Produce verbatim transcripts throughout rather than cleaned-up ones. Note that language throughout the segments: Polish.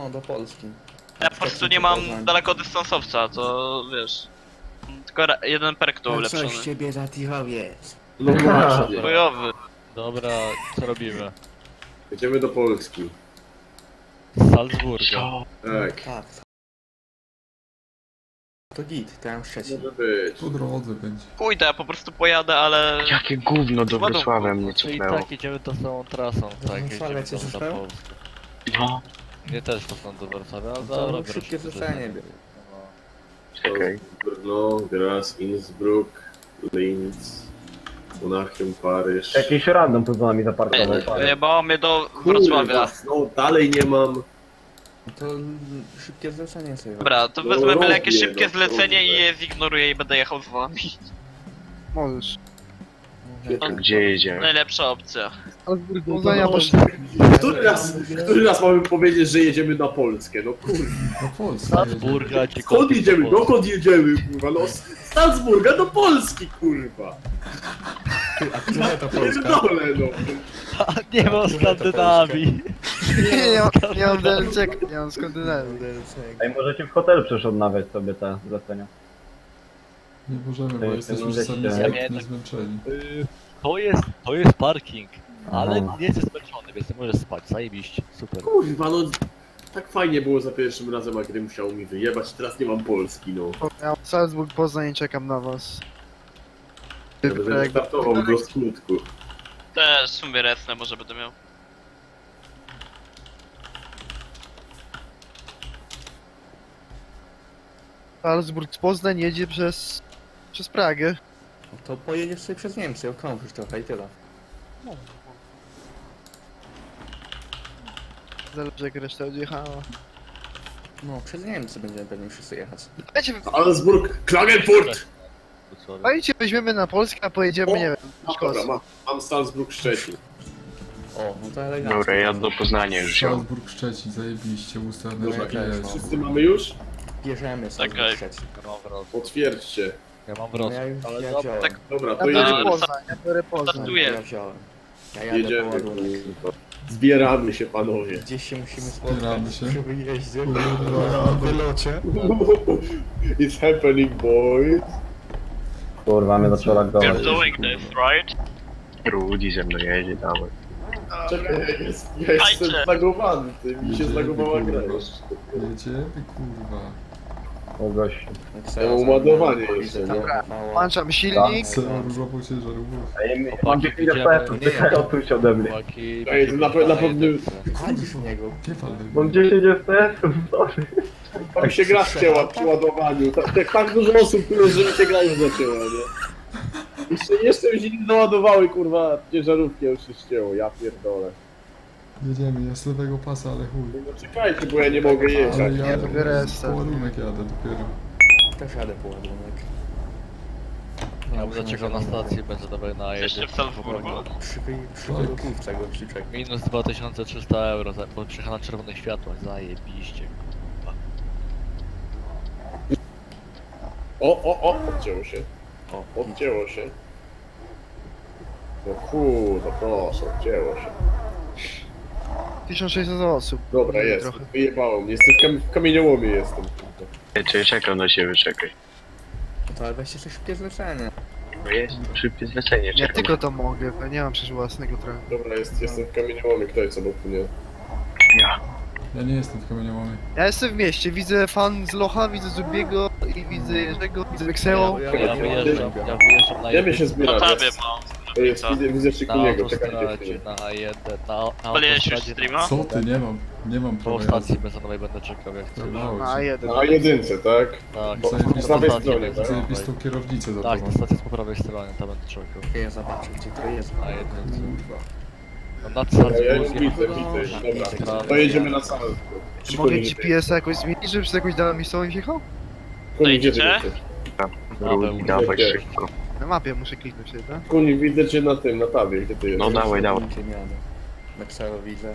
No, do Polski. Ja po prostu nie mam dalekodystansowca, to wiesz. Tylko jeden perk tu ulepszony. coś ciebie za tichowiec. No właśnie. Chujowy. Dobra, co robimy? Jedziemy do Polski. Salzburga. Tak. Tak. To git, to ja mam Szczecin. Może być. Po drodze będzie. Pójdę, ja po prostu pojadę, ale... Jakie gówno do Ładunku. Wrocławia mnie Czyli cofnęło. tak idziemy tą samą trasą, tak, Wrocławia jedziemy cię tam na cofnęło? Polskę. No, Nie też poszłam do Wrocławia, ale To dobra, szybkie wreszcie zlecenie to- było. czekaj. Brno, Graz, Innsbruck, Linz, Monachium, Paryż. Jakiś random tu za nami zaparkował. Wyjebało mnie do Wrocławia. No dalej nie mam. To szybkie zlecenie sobie. Dobra, to No wezmę byle jakieś robię, szybkie no, zlecenie i robię. je zignoruję i będę jechał z wami. Możesz. Gdzie jedziemy? Najlepsza opcja. Poznania No, który raz, który raz mamy powiedzieć, że jedziemy na Polskę? No kurwa. Do Polski Salzburga, ci Skąd koty jedziemy? do Polski. Dokąd jedziemy, kurwa? No z Salzburga do Polski, kurwa. A która to Polska? Pierdolę, no. Nie ma Skandynawii. Nie, nie, mam- nie mam D L C, nie mam Skandynawii. Ej, możecie w hotelu przecież odnawiać sobie te zlecenia. Nie możemy, bo Ej, jesteśmy to czasami ja zbytnio miałem- zmęczeni. Y, To jest, to jest parking, ale Aha. nie jesteś zmęczony, więc nie możesz spać, zajebiście, super. Kurwa, no. Tak fajnie było za pierwszym razem, a gdy musiał mi wyjebać, teraz nie mam Polski, no. Ja mam Salzburg, Poznań i czekam na was. Ja będę startował do skutku. Też w sumie resnę może będę miał. Salzburg z Poznań jedzie przez... przez Pragę. To pojedziesz sobie przez Niemcy, okrążysz trochę i tyle. Zależy jak reszta odjechała. No, przez Niemcy będziemy pewnie wszyscy jechać. Dajcie, Salzburg, Klagenfurt! dajcie, weźmiemy na Polskę, a pojedziemy, O! nie wiem, No dobra, mam, mam Salzburg, Szczecin. O, no to elegancko. Dobra, ja do Poznania już wziąłem. Salzburg, Szczecin, zajebiście, ustawne Dobra, rzeki też, jest. no. Wszyscy mamy już? Bierzemy sobie Czekaj. Szczecin. Ja mam Wrocław. Potwierdźcie. Ja mam No ja Wrocław, już ale ja dobra. wziąłem. tak. Dobra, Ja to biorę jedziemy. Poznań, ja biorę Poznań. Startuję. Ja wziąłem. Ja jadę po Jedziemy, ładunek. kurwa. Zbieramy się, panowie. Gdzieś się musimy spotkać Zbieramy się. przy wyjeździe. Kurwa. W wylocie. It's happening, boys. Kurwa, mnie zaczęło lagować. You're doing this, right? Rudy ze mną jedzie, dawaj. Czekaj, ja, jest, ja jestem Fajcie. zlagowany, ty mi się Jedziemy, zlagowała gra kurwa. jeszcze. Jedziemy, kurwa. O gościu. Ja mam ładowanie jeszcze, nie? Dobra, włączam silnik. Co różową ciężarówką. Ej, mam dziesięć F P S-ów, ty odpuść ode mnie. Chłopaki, Ej, to na, pe- na pewno Chodzisz w niego. Nie fal Mam dziesięć F P S-ów, sorry. tam się gra chciała przy ładowaniu. Tak, tak, tak dużo osób, które że mi się gra już zaczęła, nie? Jeszcze, jeszcze mi się nie załadowały, kurwa, ciężarówki, już się ścięło, ja pierdolę. Jedziemy, ja z lewego pasa, ale chuj. No czekajcie, bo ja nie mogę Ale jechać. jadę, biorę po stary. ładunek jadę dopiero. Też jadę po ładunek. Ja będę czekał na stacji, będzie dobry na Jeszcze jedzie. w Salzburgu. Przy, wy- przy Tak. wylotówce gościczek. Minus dwa tysiące trzysta euro, za- bo przyjechał na czerwonych światłach, zajebiście. O, o, o, odcięło się. O, odcięło się. No kurwa, proszę, odcięło się. tysiąc sześćset osób. Dobra, jest, Trochę. wyjebało mnie, jestem w, kam w kamieniołomie jestem. Ej, czekaj, czekam na ciebie, czekaj. No to ale weźcie sobie szybkie zlecenie. No jest, szybkie zlecenie, Ja czekam. tylko to mogę, bo nie mam przecież własnego trochę. Dobra, jest, jestem w kamieniołomie, kto jest obok mnie? Ja. Ja nie jestem w kamieniołomie. Ja jestem w mieście, widzę fan z Locha, widzę Zubiego i widzę Jerzego, widzę Wekseo. Ja- Ja wyjeżdżam, ja wyjeżdżam na Ja bym się jeden, No zbierał, tabie jest, mam. jest, widzę, widzę na Szykuniego, czekajcie autostradzie, chwilę. na A jeden, na, na Paliłeś już autostradzie, streama? Co ty, nie mam, nie mam po prawa jazdy. stacji benzynowej będę czekał jak chcesz. Mało Na ci. A jeden. Na jedynce, tak? Tak, Po- po po prawej stacji stronie, tak? benzynowej. Zajebistą kierownicę za Tak, tobą. ta stacja jest po prawej stronie, tam będę czekał. Ja zobaczę gdzie to jest. Na jedynce. Kurwa. No nad Ja, ja już Salzburgiem. widzę, widzę, dobra. To jedziemy na salę. Mogę G P S-a jakoś zmienić, żeby przez jakąś daną miejscowość jechał? Kuni, gdzie ty Idziecie? jesteś? Rudy, dawaj Gdzie? szybko. Na mapie muszę kliknąć sobie, tak? Kuni, widzę cię na tym, na tabie, gdzie ty No jesteś? dawaj, dawaj. Gdzie jadę. Wekseo widzę.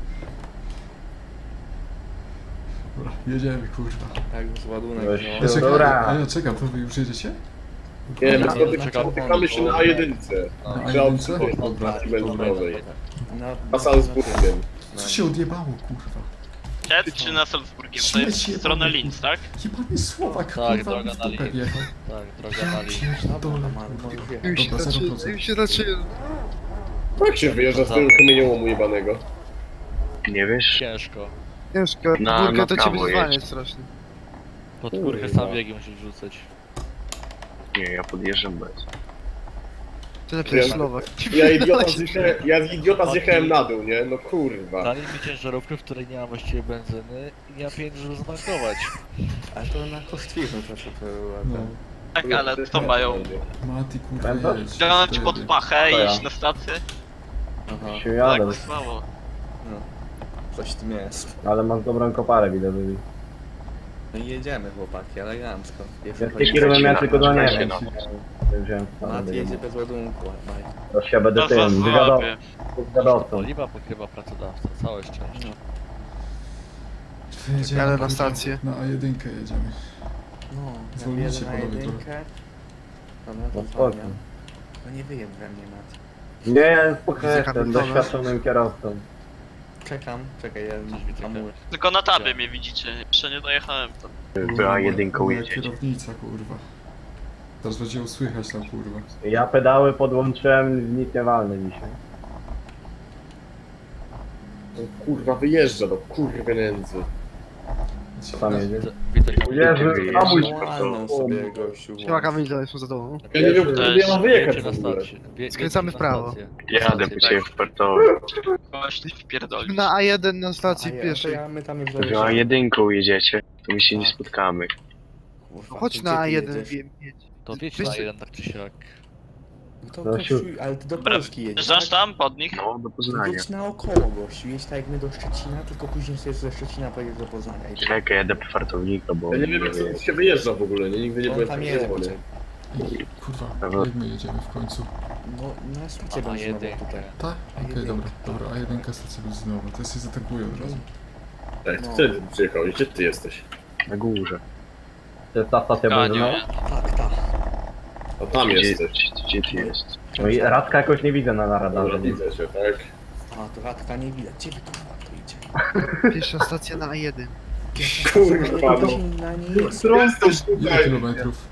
Dobra, jedziemy, kurwa. Tak, z ładunek. Weź no. się. Ja czekam, Dobra. a ja czekam, to wy już jedziecie? Nie, my Ja spotyka- czekam. spotykamy się na A jeden. Na Przy A opcji jeden? tej stacji benzynowej. Na, Na Salzburgiem. Co się odjebało, kurwa? Ted czy na Salzburgiem? To Śmieć jest w jebany, stronę kurwa. Linz, tak? Jebany Słowak, Tak, kurwa, droga mi w na dupę linii. wjechał. Tak, droga na linii. Pierdolę, Możesz kurwa. jechać. Już się Dobra, zero zaczyna, procent. już się zaczyna. Jak się wyjeżdża z tego kamieniołomu jebanego? Nie wiesz? Ciężko. Ciężko, Na- górka na to cię prawo wyzwanie jedź. strasznie. Pod Kurwa. górkę sam biegi musisz rzucać. Nie, ja podjeżdżam bez. Ty napisałeś Ja- Słowak. Ja idiota zjechałem, ja z idiota zjechałem na dół, nie? No kurwa. Dali mi ciężarówkę, w której nie ma właściwie benzyny i nie ma pieniędzy, żeby zatankować. Ale to na koszt firmy to co to była. No, Tak, ale to mają. Mati, kurwa, Pamiętasz? jedź. Wziąłem ci pod pachę To i ja. iść na stację. Aha, Się Tak, jadę, wysłało. no. Coś w tym jest. ale masz dobrą koparę, widzę, Wywi. No i jedziemy chłopaki, elegancko. Ja Pierwszy z tej chodzi- firmy miałem na- tylko do na- nie wiem. na- Wziąłem Mat koparę, jedzie bez ładunku, Mike. to się będę To tym, wywiadowcą. złapie. wywiadowcą. Oliwa pokrywa pracodawca, całe szczęście. Jedziemy, Jadę na kurwa, stację. Na A jeden jedziemy. No, Zwolnijcie, zabierze na panowie, jedynkę. Dobra, No to spoko. zwalniam. No nie wyjem we mnie, Mat. Nie, ja spokojnie Widzę jestem Hamiltona. doświadczonym kierowcą. Czekam, czekaj, ja Coś widzę, hamuję. Tylko na tabie mnie widzicie, jeszcze nie dojechałem tam. Wy A jeden Moja jedziecie. kierownica, kurwa. Teraz będzie ją słychać tam, kurwa. Ja pedały podłączyłem, w nic nie walnę dzisiaj. No kurwa, wyjeżdża do kurwy nędzy. Co tam jedzie? Widzę, Jezu, hamuj się. Manualną sobie gościu. Siema Kamil, to jestem za tobą. Ja nie wiem, kiedy ja mam wyjechać Wiecie w na ogóle. stację. Wie- Skręcamy wiecie w prawo. na stację. Jadę po ciebie w Portowie. Kogoś ty wpierdolisz. Na A jeden na A stacji ja, to pierwszej. ja, my tam już Wy A dojeżdżamy. jeden jedziecie, to my się nie spotkamy. Kurwa, Chodź to na gdzie A ty jeden, jedziesz? wiem, jedź. To wiecie Wiesz- na jeden tak czy siak. No to No, gościu, siu- ale ty do Dobra, Polski jedziesz, Żasz tak? tam pod nich? No, do Poznania. Jedź naokoło, gościu, jedź tak jak my do Szczecina, tylko później sobie ze Szczecina pojedziesz do Poznania. I Czekaj, jadę po fartownika, bo... Ja nie wiem, jak to się wyjeżdża w ogóle, nie? Nigdy nie on byłem tam tak jedzie, zjebany. poczekaj. I, kurwa, Dobra. jak my jedziemy w końcu? No, na stację A benzynową jeden. tutaj. Tak? A Okej, jedynka. dobra, dobra, A jeden stacja benzynowa, to się zatankuję od razu. Ej, to wtedy przyjechałeś, gdzie ty jesteś? Na górze. To jest ta stacja A, nie, benzynowa? nie. Tak, tak. A tam Gdzie, jesteś. gdzie ty jest? No i Radka jakoś nie widzę na, na Dobra, radarze. widzę cię, tak? A, to Radka nie widać. Gdzie wy kurwa to idzie? Pierwsza stacja na A jeden. Kurwa, no. Na nie jest. Jesteś Ile tutaj! kilometrów?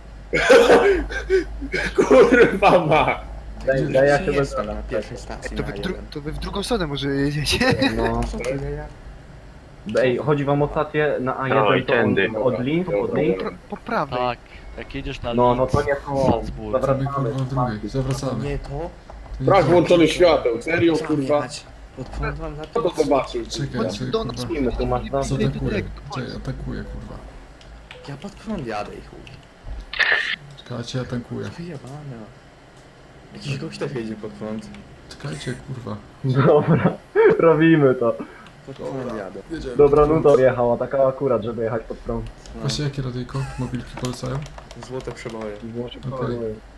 Kurwa ma! Daj, Już daj ja nie się jestem bez... na pierwszej stacji To na wy, w dru- jeden. to wy w drugą stronę może jedziecie. No. Co ty, ja? Ej, chodzi wam o stację na A jeden, Oj, to tędy. od, od Linz, od Linz? Po, po prawej. Tak, jak jedziesz na No, no Linz, to nie to. Salzburg. To my Zawracamy. kurwa w drugiej, zawracamy. Nie to. To nie Brak to. włączonych świateł, serio Trzeba kurwa? jechać. Pod prąd wam za Kto to zobaczył? Czekaj, Chodź czekaj, do nas, kurwa. Filmy tu masz na... Zatankuję, czekaj, atakuję, kurwa. Ja pod prąd jadę i chuj. Czekajcie, ja tankuję. Wyjebane. Jakiś gość też jedzie pod prąd. Czekajcie, kurwa. Dobra, robimy to. Pod prąd jadę. Jedziemy. Dobra nuta jechała, taka akurat, żeby jechać pod prąd. No, Właśnie jakie radyjko? Mobilki polecają? złote przeboje. Okej.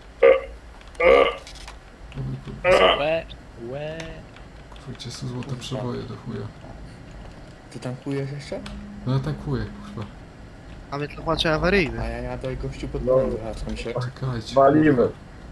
Kurwa, Łe, łe. gdzie są złote przeboje do chuja? Ty tankujesz jeszcze? No ja tankuję, kurwa. Mamy tłumacze awaryjne. A ja jadę gościu pod No. prąd, wracam się. Czekajcie. Walimy.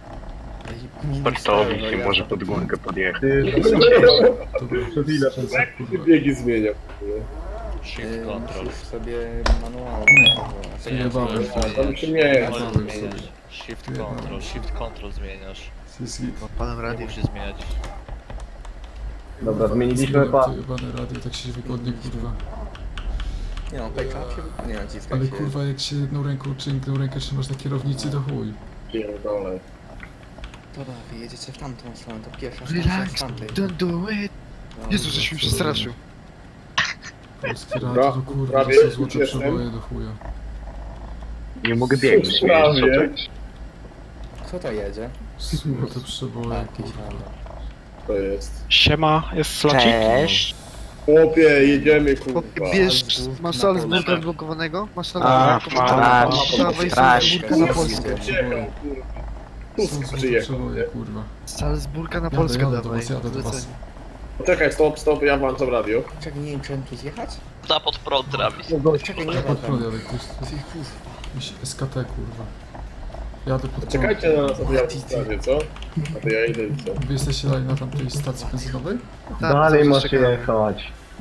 Portowik może pod górkę podjechać. Ty, Dobra, Przez ile? Ty kurwa. biegi zmieniał. Shift Yy, control. musisz sobie manualnie. Wyjebałem. Tam się nie jest. Wyjebałem sobie. Shift control, shift control zmieniasz. Jest git. Panem Nie radio. musisz zmieniać. Dobra, zmieniliśmy Zmieniam pa... to jebane radio, tak się wygodnie, kurwa. Nie no, pick up się nie naciskaj Ale się. kurwa, jak się jedną ręką czy jedną rękę trzymasz na kierownicy, to chuj. Pierdolę. Dobra, wy jedziecie w tamtą stronę, to pierwsza stacja z Relax, tamtej. don't do it. No, Jezu, żeś mi przestraszył. Polskie Dobra, radio, to kurwa, prawie to są już złote jestem. przeboje do chuja. Nie mogę biegać, Prawie. wiesz, co to jest? Kto to jedzie? Złote przeboje, Jakiś kurwa. random. To jest. Siema, jest slocik? Cześć. Chłopie, jedziemy Chłopie, kurwa. bierz, Salzburg masz na Salzburga Polskę. odblokowanego? Masz A, Salzburga tak, odblokowanego? tak. Salzburga na Polskę. Przyjechał, kurwa. Są Tusk złote przyjechał, przeboje, nie? kurwa. Salzburga na Jadę, Polskę jadę do dawaj. was, jadę do was. Zlecenie. Poczekaj, stop, stop, ja włączam radio. Czekaj, nie wiem, czy tu zjechać? Za pod prąd, Travis. Czekaj, nie Ja ma pod prąd tam. jadę, ktoś... Jakiś S K T, kurwa. Jadę pod prąd. Czekajcie na nas, a to ja w sprawie, co? A to ja idę i co? Wy jesteście dalej na tamtej stacji benzynowej? Tak, Dalej cały czas masz czekamy. jechać.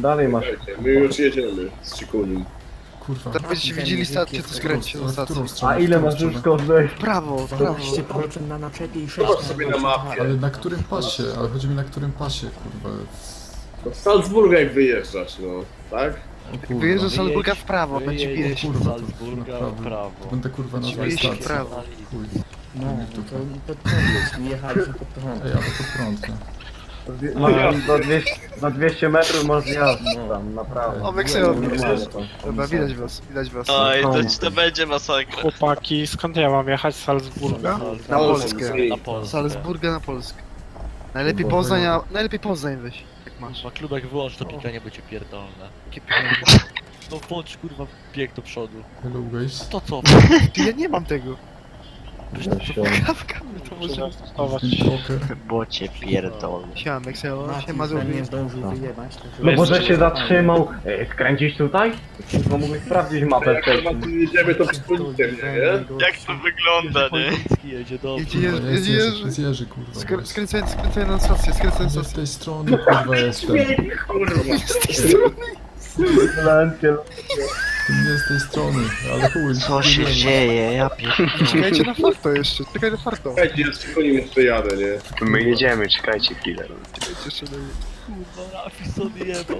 Dalej masz. My już jedziemy z Cikunim. Kurwa. Tak byście widzieli stację, to skręćcie na W stację. którą stronę? A W ile którą masz już stronę? kozdech? Prawo, prawo. dwanaście procent na naczepie i sześć Zobacz sobie na mapie. Ale na którym pasie? Ale chodzi mi na którym pasie, kurwa. No z Salzburga jak wyjeżdżasz, no. Tak? Kurwa. Wyjeżdżasz z Salzburga w prawo, będzie Wyjedź wieś. Kurwa, to Salzburga na w prawo. Będę kurwa na Wieś w stacji. prawo. Chuj. No, to to pod prąd jest. Nie jechaliśmy pod prąd. Ej, ale to prąd, nie? Masz do dwieście, do dwieście metrów możesz jechać tam, naprawdę. O, Wekseo, Normalnie to. Dobra, widać was, widać was. Oj, to, to będzie masakra. Chłopaki, skąd ja mam jechać? Z Salzburga? Na Polskę. Na Polskę. Salzburga na Polskę. Najlepiej Kurwa, Poznań, a... wyjechał. najlepiej Poznań weź, jak masz. Kurwa, klubek wyłącz to pikanie, bo cię pierdolne. Takie pieniądze. No włącz kurwa bieg do przodu. Hello guys. To co? Ty, ja nie mam tego. Kawka, to może... Zastosować. Poker. Bo cię pierdolę. Siema, Wekseo, Mati siema, chyba nie zrobił. zdążył wyjebać. także- No może się zatrzymał. E, skręcić tutaj? Bo mógłbyś sprawdzić mapę Jak chyba wcześniej. tu jedziemy, to przypomnijcie mnie, nie? Jak to wygląda, nie? Polski jedzie dobrze. Jedzie, Kurwa, jedzie, jest jedzie, Jerzy, jest Jerzy, kurwa. Skr- boys. Skręcaj, skręcaj na stację, skręcaj na Nie z stację. tej strony, kurwa, jestem. Kurwa. Z tej strony. Lenkiel. Nie z tej strony, ale chuj. Co się dzieje? Ja pierdolę. Czekajcie na farto jeszcze, czekaj na farto. Słuchajcie, ja z Cikunim jeszcze jadę, nie? My jedziemy, czekajcie chwilę. Czekajcie jeszcze na... Kurwa, Rafison jebał.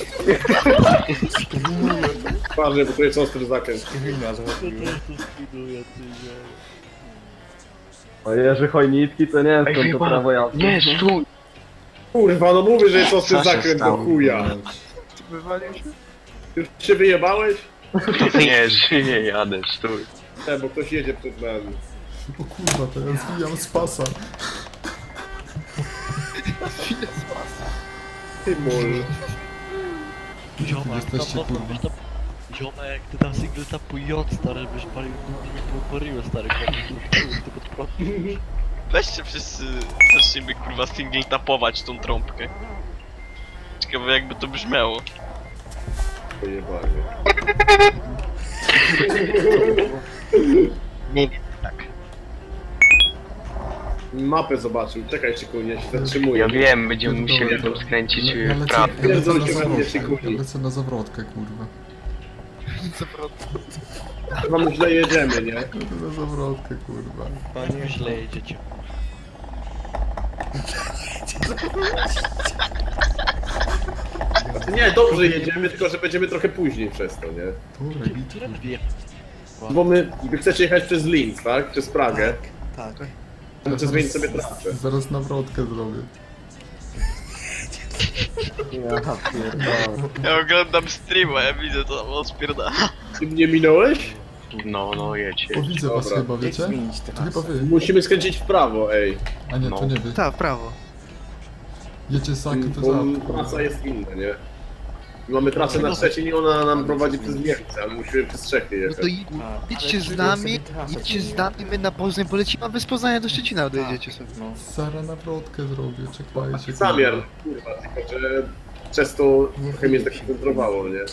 Uważaj, bo to jest ostry zakręt. Wina To zrobił. też to spinuje, ty ziom. O Jerzy Chojnicki to nie jest Ej, to, to chyba- prawo jazdy. Nie, stój! Kurwa, no mówię, że jest ostry Co się zakręt do stało? chuja. Wywalił się? Już się wyjebałeś? Nie, że nie jadę, stój. Nie, bo ktoś jedzie przed nami. O kurwa, teraz zwijam z pasa. Ty mol. Ziomek, Jesteście, tam, tam, kurwa. tam, Ziomek, ty tam single tapuj J, stary, żebyś palił dupy, nie poporiły, stary, ty pod prąd. Weźcie wszyscy, zacznijmy kurwa single tapować tą trąbkę. Ciekawe jakby to brzmiało. Pojebanie. Nie wiem, tak. Mapę zobaczył, czekaj Cikunie, się zatrzymuję. Ja wiem, będziemy Pierdolę, musieli to- tam skręcić Ja- ja w lecę- prawo. ja lecę na Pierdolę się we mnie, zawrotkę, Cikunie. ja lecę na zawrotkę, kurwa. Chyba my źle jedziemy, nie? Lecę na zawrotkę, kurwa. Panie, Źle jedziecie. Nie, dobrze jedziemy, tylko że będziemy trochę później przez to, nie? Dobra, git, Które kurwa. dwie? Bo my, wy chcecie jechać przez Linz, tak? Przez Pragę. tak. To muszę zmienić sobie trasę. Zaraz nawrotkę zrobię. Ja pierdolę. Ja oglądam streama, ja widzę to, on spierdala. Ty mnie minąłeś? No, no, jedź, O, jedź. widzę was Dobra. chyba, Jak wiecie? zmienić To trasę? chyba wy. Musimy skręcić w prawo, ej. A nie, to No. nie wy. Tak, w prawo. Jecie sak, to Bo za. trasa jest inna, nie? Mamy trasę na Szczecin i ona nam prowadzi przez Niemcy, ale musimy przez Czechy No to jechać. i- Tak, idźcie ale z sobie nami, trasę idźcie z zmienić. nami, my na Poznań polecimy, a wy z Poznania do Szczecina dojedziecie sobie. No. Zaraz nawrotkę zrobię, czekajcie. Zamiar, kurwa. kurwa, tylko że przez to trochę mnie tak się kontrowało, nie?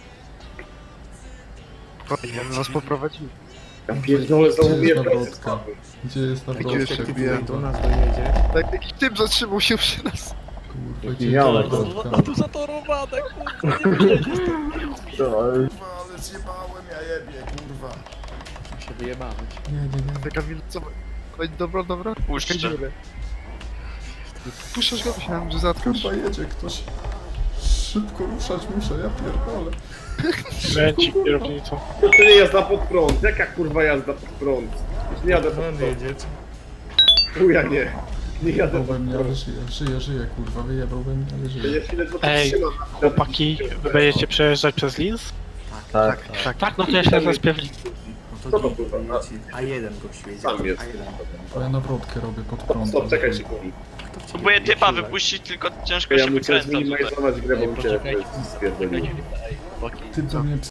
Ja was poprowadził. Ja pierdolę, znowu Gdzie mnie jest trasę nawrotka? spadły. Gdzie jest Gdzie nawrotka, jeszcze Tutaj do kurwa? nas dojedzie. Tak, jakiś typ zatrzymał się przy nas. Kurwa, gdzie Widziałem jest to. nawrotka? A tu zatorowane, kurwa, nie wyjedziesz tam. To, ale Ale zjebałem, ja jebie, kurwa. się wyjebałeś. Nie, nie, nie. Taka co? Dobra, dobra. Puszczę. Dziurę. Puszczasz go, myślałem, że zatkasz. Kurwa, jedzie ktoś. Szybko ruszać muszę, ja pierdolę. Kręci kierownicą. No to nie jazda pod prąd, jaka kurwa jazda pod prąd? Już nie jadę pod Prąd prąd. jedzie. Chuja nie. Nie jadę Wyjebał pod we mnie, ale prąd. żyje, żyje, żyje, kurwa, wyjebał we mnie, ale żyje. Ja się ledwo Ej, trzymam. Chłopaki, wy będziecie przejeżdżać przez Linz? tak. Tak. Tak, no to ja się zaspię w Linz. No Co to to kurwa? git, leci. A jeden gościu jedzie. Sam jest. A jeden. Bo ja nawrotkę robię pod prąd. Stop, czekaj sekund. Kto w ciebie Próbuję typa wjeździł? wypuścić, tylko ciężko Ja się muszę wykręca tutaj. zminimalizować grę, bo mi się Poczekajcie. spierdoliło. Ej, chłopaki, Ty do mnie